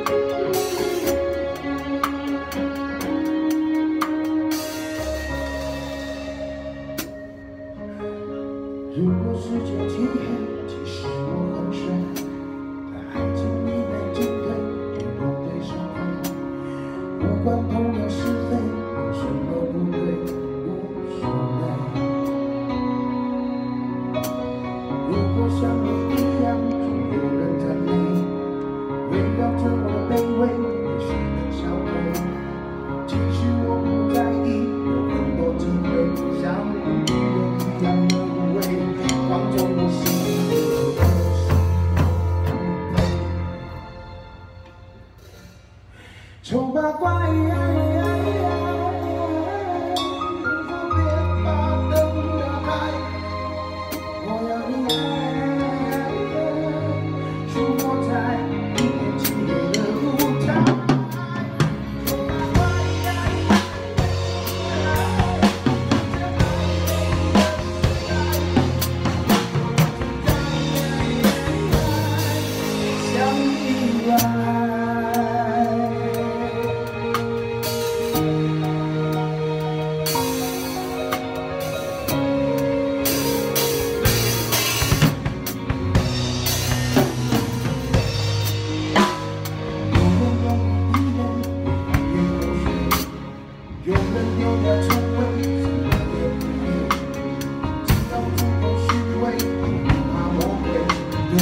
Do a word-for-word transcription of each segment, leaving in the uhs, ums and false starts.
如果世界漆黑，其实我很深，在爱情里面进退，也不对伤害。不管痛了是非，有什么不对，无所谓。如果像你一样，总有人赞美，围绕着我的卑微，也许能消退。其实我不在意，有很多机会，像女人一样的无畏。 放纵我心里的丑八怪，如果别把灯打开，我要你爱，出没在一片漆黑的舞台。 有人丢掉称谓，什么也不配，只要足够虚伪，不怕魔鬼。对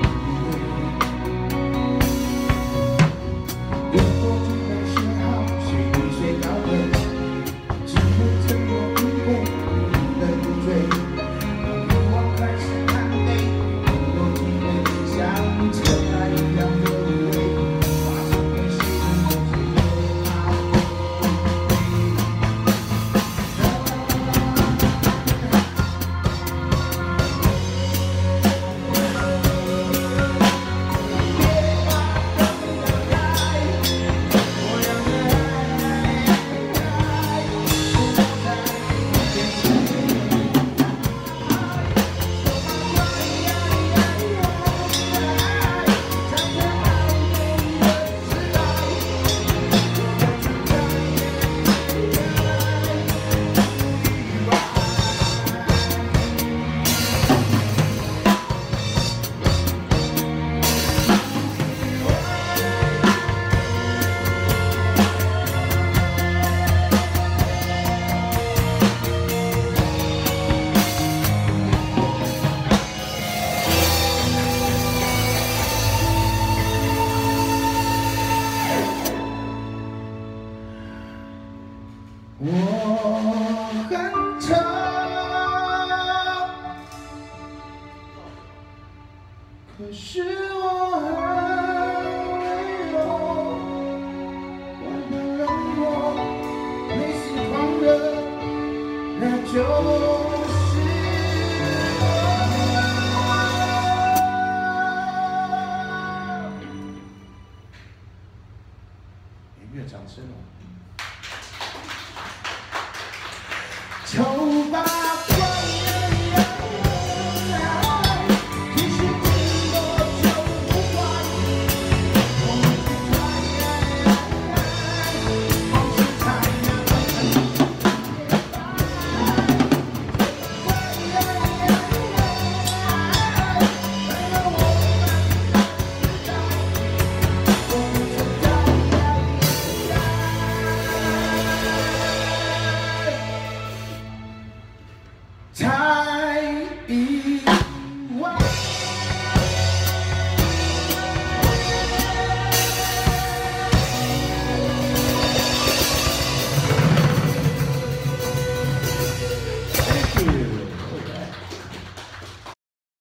对，如果剧本写好，谁比谁高分？只会承诺一杯，不能醉。当欲望开始贪杯，很多机会像尘埃一样的无味，发生给谁人都最可怕。 我很长，可是我很温柔，我的冷漠，你喜欢的，那就是我。音乐掌声哦！丑八